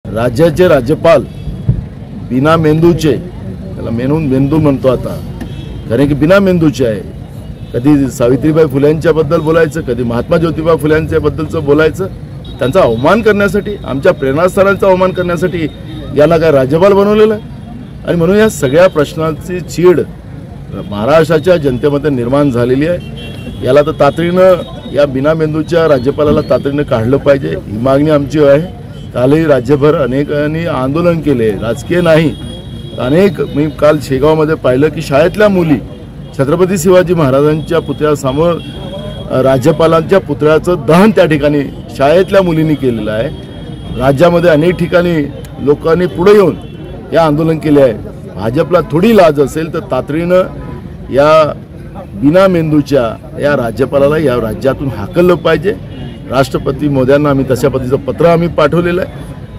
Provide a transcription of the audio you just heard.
राज्याचे राज्यपाल बिना मेंदूचे, त्याला मेंदू म्हणतो आता, कारण की बिना मेंदूचे आहे. कधी सावित्रीबाई फुल्यांच्याबद्दल बोलायचं, कधी महात्मा ज्योतिबा फुल्यांच्याबद्दलचं बोलायचं, त्यांचा अवमान करण्यासाठी, आमच्या प्रेरणास्थानांचा अवमान करण्यासाठी याला काय राज्यपाल बनवलेलं आहे. आणि म्हणून या सगळ्या प्रश्नांची चीड महाराष्ट्राच्या जनतेमध्ये निर्माण झालेली आहे. याला तर तातडीनं या बिना मेंदूच्या राज्यपालाला तातडीनं काढलं पाहिजे, ही मागणी आमची आहे. कालही राज्यभर अनेकांनी आंदोलन केले, राजकीय नाही. अनेक, मी काल शेगावमध्ये पाहिलं की शाळेतल्या मुली छत्रपती शिवाजी महाराजांच्या पुतळ्यासमोर राज्यपालांच्या पुतळ्याचं दहन त्या ठिकाणी शाळेतल्या मुलींनी केलेलं आहे. राज्यामध्ये अनेक ठिकाणी लोकांनी पुढे येऊन या आंदोलन केले आहे. भाजपला थोडी लाज असेल तर तातडीनं या बिना मेंदूच्या या राज्यपालाला या राज्यातून हाकललं पाहिजे. राष्ट्रपती मोदयांना आम्ही तशा पद्धतीचं पत्र आम्ही पाठवलेलं आहे.